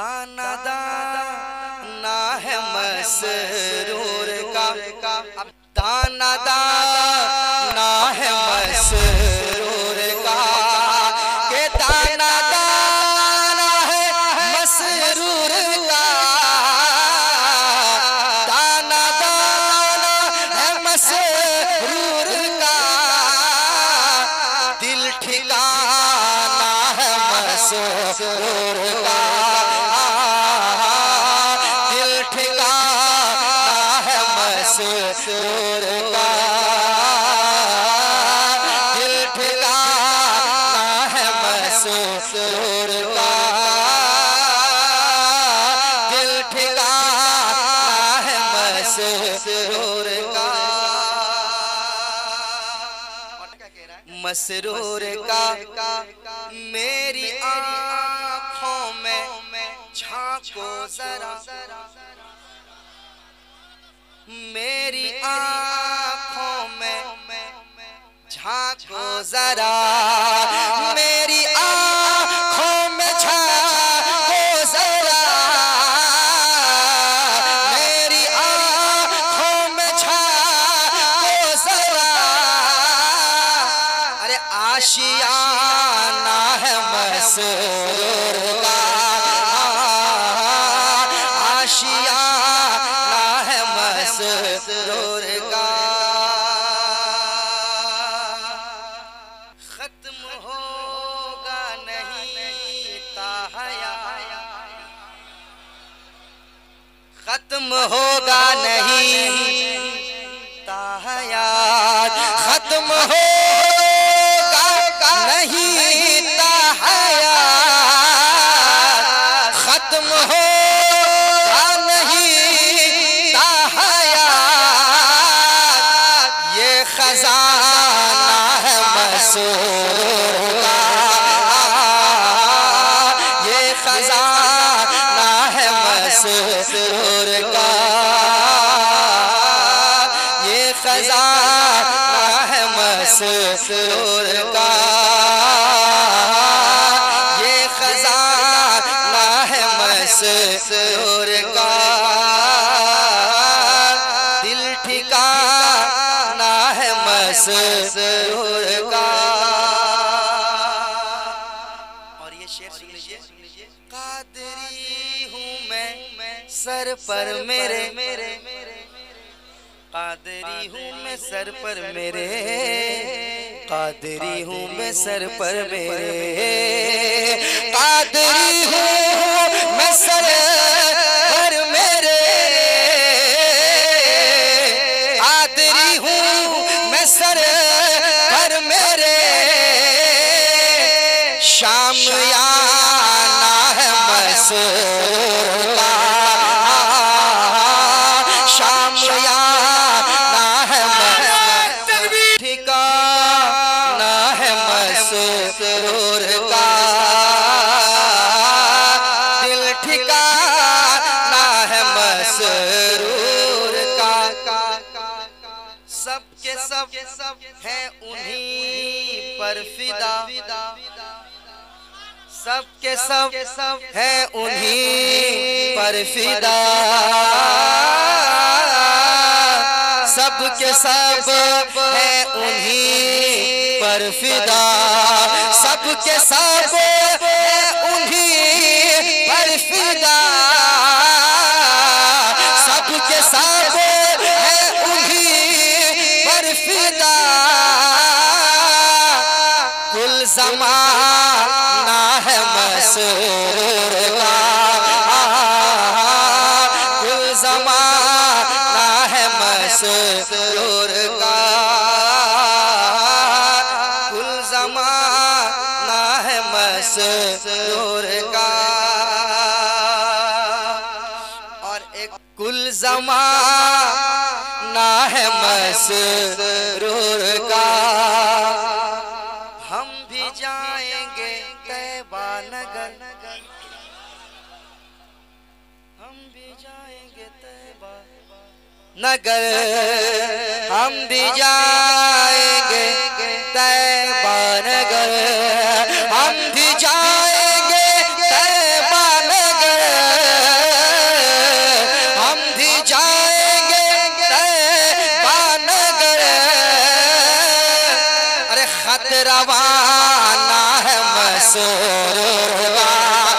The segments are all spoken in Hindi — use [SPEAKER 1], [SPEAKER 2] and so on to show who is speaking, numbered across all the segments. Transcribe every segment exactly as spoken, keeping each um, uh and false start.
[SPEAKER 1] दाना दाना है मसरूर का, दाना दाना है मसरूर का, के दाना दाना है मसरूर का, दाना दाना है मसरूर का, दिल ठिकाना है मसरूर का, दिल ठिकाना है मसरूर का, दिल ठिकाना है मसरूर का, दिल ठिकाना है मसरूर का। मसरूर का मेरी आँखों में झांको जरा, मेरी आँखों में झांको जरा, मेरी आँखों में झांको जरा, मेरी आँखों में झांको जरा, अरे आशियाना है मसरूर का, आशियाना है मसरूर का। खत्म होगा नहीं ताहया, खत्म होगा नहीं ताहयात, खत्म होगा नहीं ताहयात, खत्म होगा नहीं ताहयात, ये खजाना है मसरूर का, ये खजाना है मसरूर का, ये खजाना है मसरूर का, ये खजाना है मसरूर का, दिल ठिकाना है मसरूर का। और ये शेर सुन लीजिए, कादरी हूँ मैं सर पर मेरे, कादरी हूँ मैं सर पर मेरे, कादरी हूँ मैं सर पर मेरे, कादरी हूँ मैं सर पर मेरे, कादरी हूँ मैं सर पर मेरे, शाम याना है मसरूर का, शाम याना है मसरूर, ठिकाना है मसरूर का, दिल ठिकाना है मसरूर का। सब के सब है उन्हीं पर फिदा, सब के सब है उन्हीं पर फिदा, सब के सब है उन्हीं पर फिदा, सब के सब है उन्हीं पर फिदा, सब के सब है उन्हीं पर फिदा, कुल ज़माना है मसरूर का, कुल ज़माना है मसरूर का, कुल ज़माना है मसरूर का। और एक कुल ज़माना है मसरूर का, हम भी जाएंगे तैबा नगर, हम भी जाएंगे तैबा नगर, हम भी जाएंगे तैबा नगर, हम भी जाएंगे तैबा नगर, मसरूर का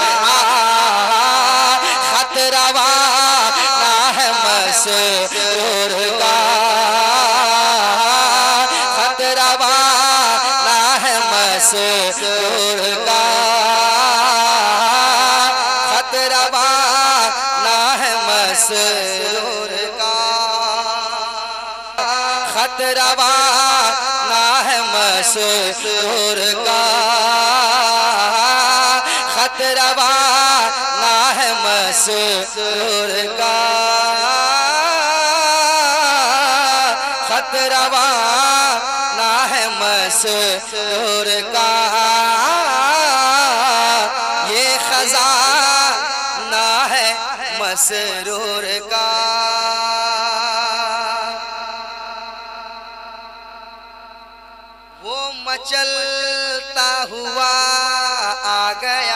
[SPEAKER 1] खत रवाना है मसरूर का खत रवाना है मसरूर का खत रवाना है मसरूर का खत रवाना है मसरूर का खत रवाना है मसरूर का खत रवाना है मसरूर का ये खजाना है मसरूर का। वो मचलता हुआ आ गया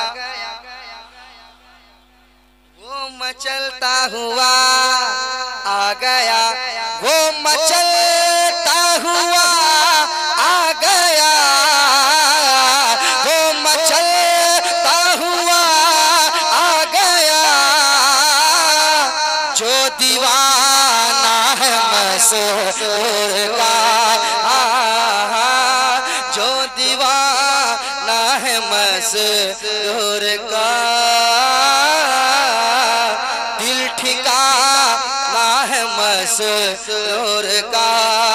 [SPEAKER 1] वो मचलता हुआ आ गया वो मचलता हुआ आ गया वो मचलता हुआ आ गया जो दीवाना है मसरूर का जो दीवाना है मसरूर का दिल ठिकाना है मसरूर का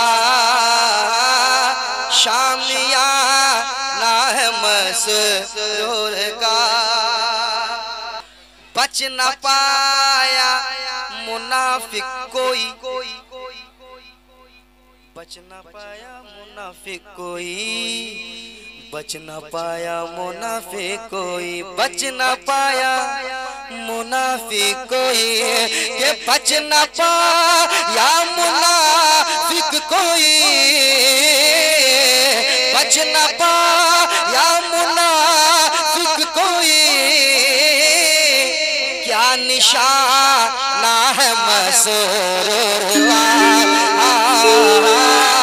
[SPEAKER 1] शामियाना है मसरूर का। बच न पाया मुनाफिक कोई बच न पाया मुनाफिक कोई बच न पाया मुनाफिक कोई बच न पाया मुनाफिक कोई के बच न पाया मुनाफिक कोई बच न पाया मुनाफिक कोई क्या निशाना है मसरूर का